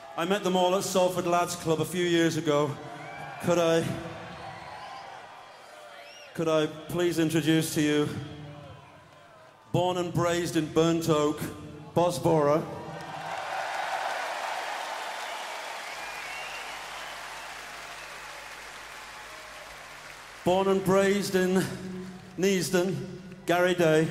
I met them all at Salford Lads Club a few years ago. Could I please introduce to you, born and raised in Burnt Oak, Bosborough. Born and raised in Neasden, Gary Day.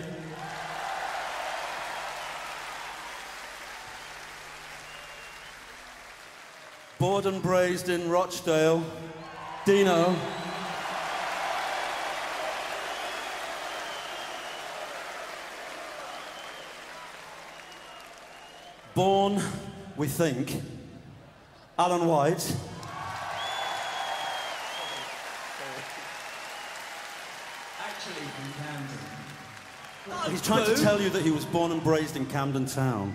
Born and raised in Rochdale, Dino. Born, we think, Alan White. Actually from Camden. He's trying to tell you that he was born and raised in Camden Town.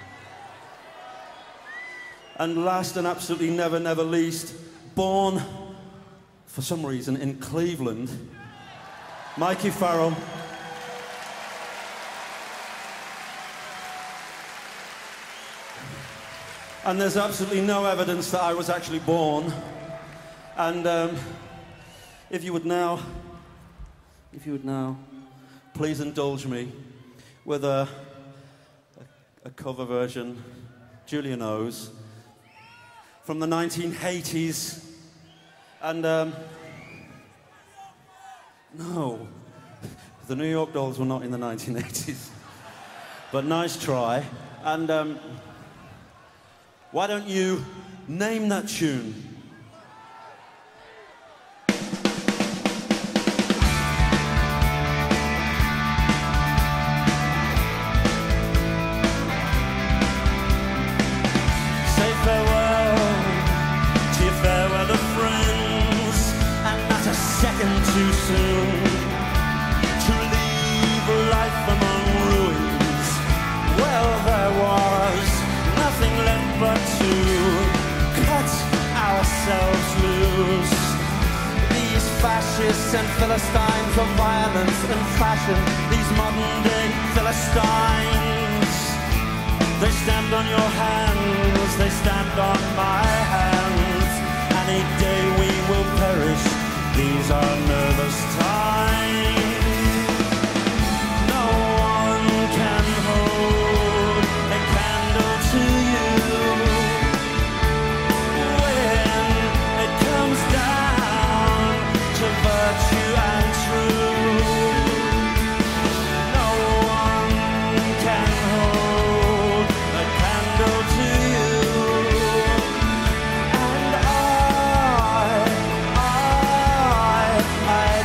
And last and absolutely never least, born, for some reason, in Cleveland, Mikey Farrell. And there's absolutely no evidence that I was actually born. And if you would now, please indulge me with a cover version, Julian O's, from the 1980s. And no, the New York Dolls were not in the 1980s. But nice try. And why don't you name that tune? Too soon to leave life among ruins. Well, there was nothing left but to cut ourselves loose. These fascists and Philistines of violence and fashion, these modern day Philistines, they stand on your hands, they stand on my hands. Any day we will perish. These are nervous times. No one can hold a candle to you when it comes down to virtue and truth. No one can hold a candle to you. And I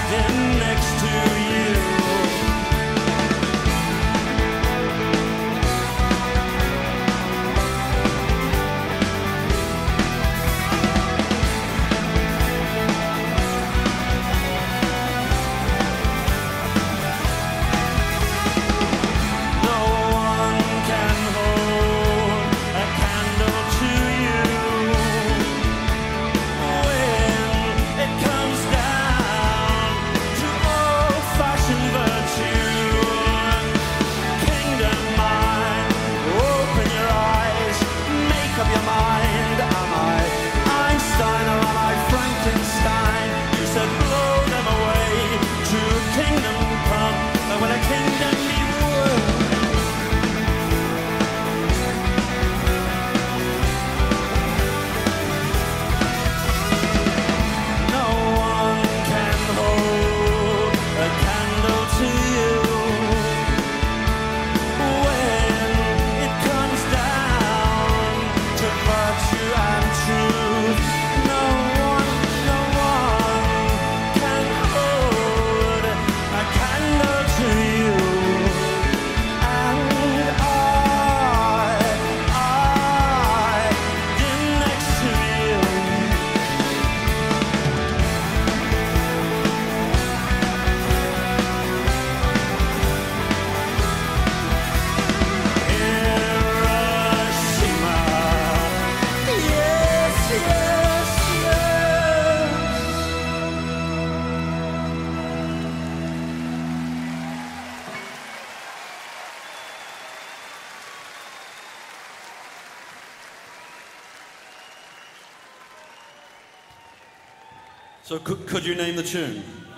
So could you name the tune?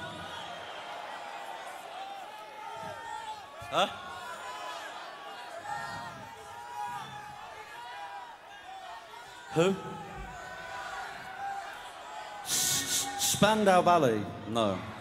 Huh? Who? Spandau Ballet? No.